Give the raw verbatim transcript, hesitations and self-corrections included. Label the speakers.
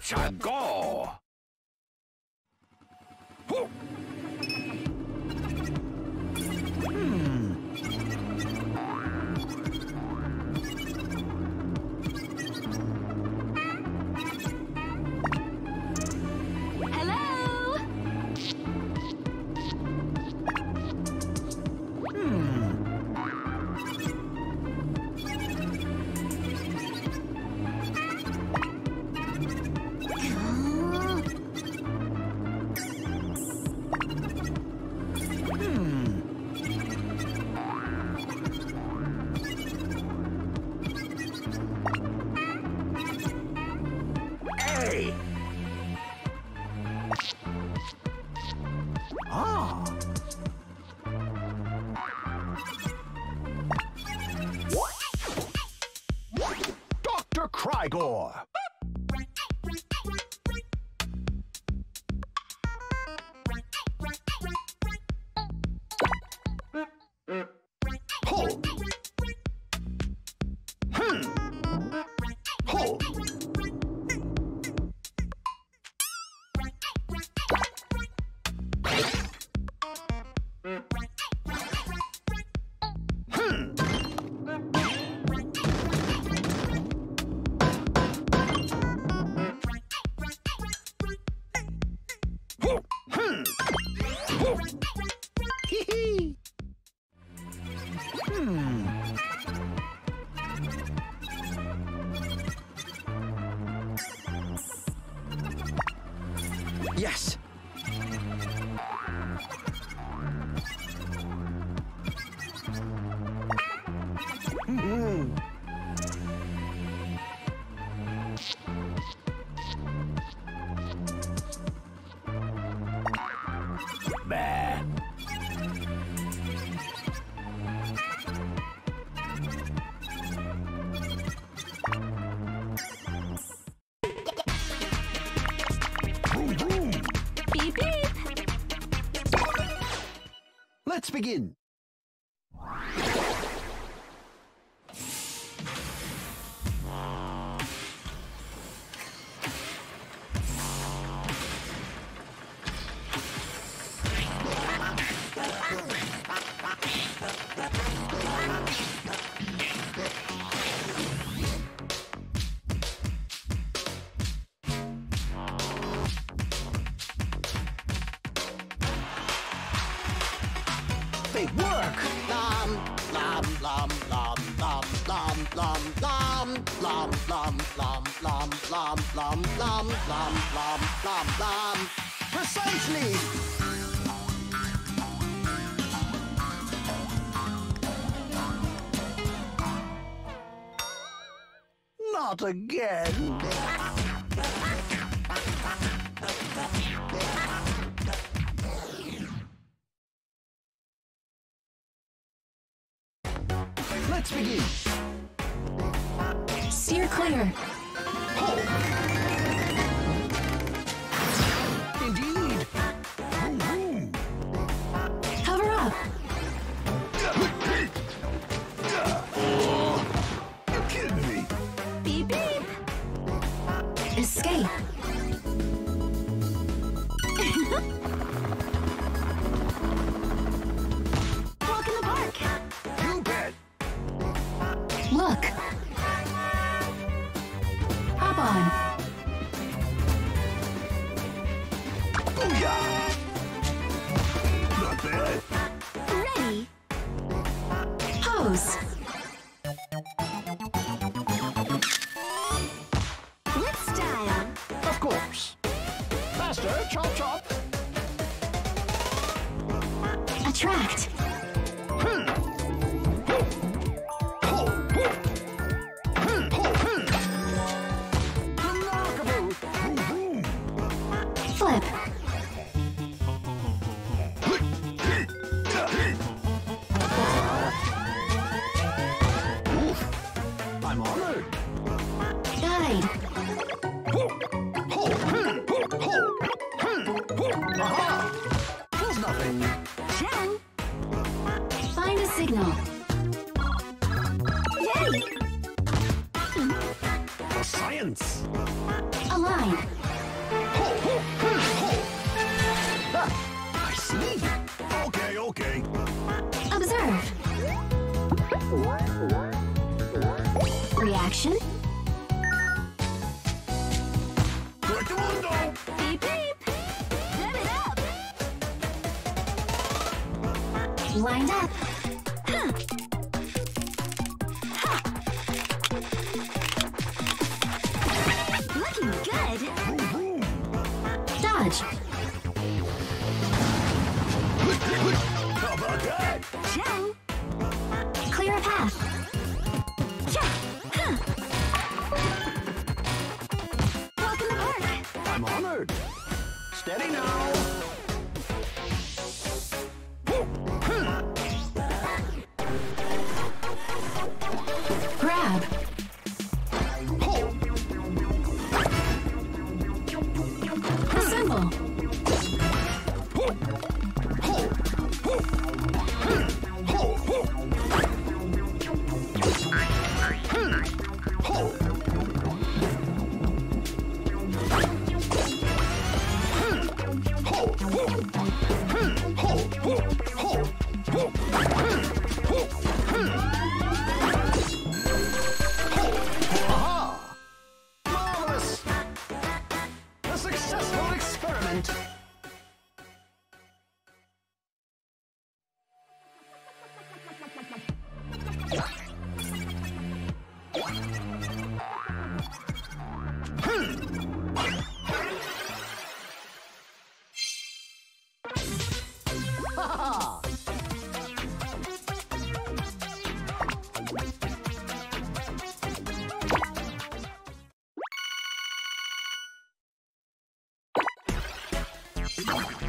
Speaker 1: Au.C.Chris, go! Hmm.
Speaker 2: Hello?
Speaker 1: Hmm. Hey! Ah! Doctor Crygor! Hold! Hmm! Hold! Hee-hee! Hmm. Yes. Mm-hmm. Bah. Vroom, vroom.
Speaker 2: Beep, beep.
Speaker 1: Let's begin. They work!
Speaker 3: Lom, lom, lom, lom, lom, lom, lom, lom, lom, lom, lom, lom, lom, lom, lom, lom, lom, lom, lom.
Speaker 1: Precisely! Not again! Let's begin!
Speaker 2: Steer clear.
Speaker 1: Hold! Indeed! Vroom, vroom.
Speaker 2: Cover up.
Speaker 1: You're kidding me!
Speaker 2: Beep, beep. Escape. Walk in the park.
Speaker 1: You bet!
Speaker 2: Look. Hop on.
Speaker 1: Booyah! Not bad!
Speaker 2: Ready. Pose. With style.
Speaker 1: Of course! Faster, chop chop!
Speaker 2: Attract.
Speaker 1: Hmm. Ho, ho. Hmm, ho, hmm. Remarkable! Vroom, vroom.
Speaker 2: Flip.
Speaker 1: Oof. I'm honored!
Speaker 2: Guide.
Speaker 1: Ho, ho, hmm, ho, ho, hmm, ho. Aha! Feels nothing.
Speaker 2: Ten. Find a signal. Yay!
Speaker 1: The science!
Speaker 2: Align. Action.
Speaker 1: Click the window.
Speaker 2: Beep beep. Rev it up. Lined up. Huh. Ha. Looking good.
Speaker 1: Vroom, vroom.
Speaker 2: Dodge.
Speaker 1: How about that?
Speaker 2: Ciao. Clear a path. Cha. Huh. Walk in the park.
Speaker 1: I'm honored. Steady now.
Speaker 2: Grab.
Speaker 1: Hold.
Speaker 2: Assemble.
Speaker 1: Hold. Hold. Hold. Hold. Aha! Marvelous! A successful experiment. Ha ha!